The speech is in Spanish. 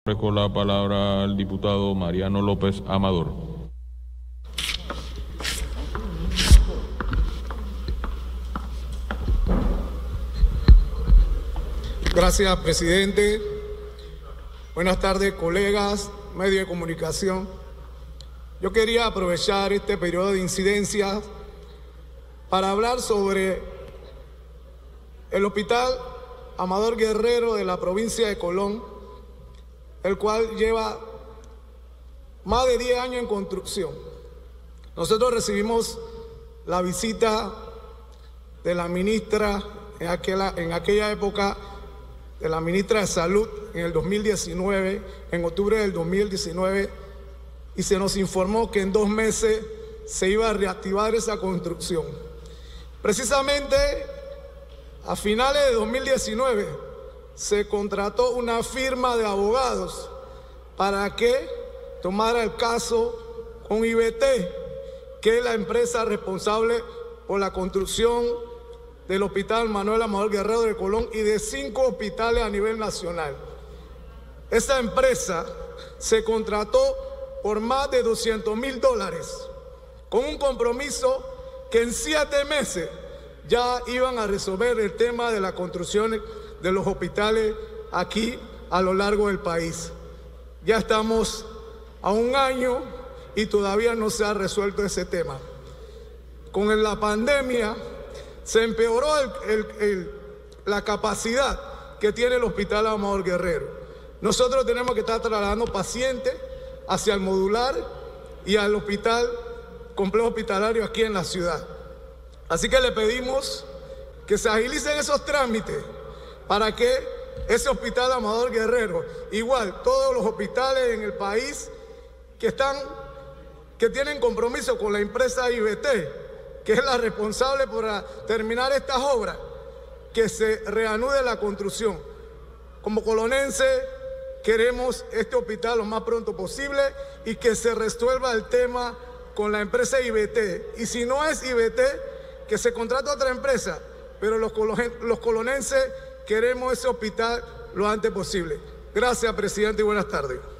Con la palabra al diputado Mariano López Amador. Gracias, presidente. Buenas tardes, colegas, medios de comunicación. Yo quería aprovechar este periodo de incidencias para hablar sobre el Hospital Amador Guerrero de la provincia de Colón, el cual lleva más de 10 años en construcción. Nosotros recibimos la visita de la ministra en aquella época, de la ministra de Salud en el 2019, en octubre del 2019, y se nos informó que en 2 meses se iba a reactivar esa construcción. Precisamente a finales de 2019 se contrató una firma de abogados para que tomara el caso con IBT, que es la empresa responsable por la construcción del Hospital Manuel Amador Guerrero de Colón y de 5 hospitales a nivel nacional. Esa empresa se contrató por más de $200,000, con un compromiso que en 7 meses ya iban a resolver el tema de la construcción de los hospitales aquí a lo largo del país. Ya estamos a 1 año y todavía no se ha resuelto ese tema. Con la pandemia se empeoró la capacidad que tiene el Hospital Amador Guerrero. Nosotros tenemos que estar trasladando pacientes hacia el modular y al hospital, complejo hospitalario aquí en la ciudad. Así que le pedimos que se agilicen esos trámites para que ese Hospital Amador Guerrero, igual todos los hospitales en el país que tienen compromiso con la empresa IBT, que es la responsable por terminar estas obras, que se reanude la construcción. Como colonense queremos este hospital lo más pronto posible y que se resuelva el tema con la empresa IBT. Y si no es IBT, que se contrate otra empresa, pero los colonenses queremos ese hospital lo antes posible. Gracias, presidente, y buenas tardes.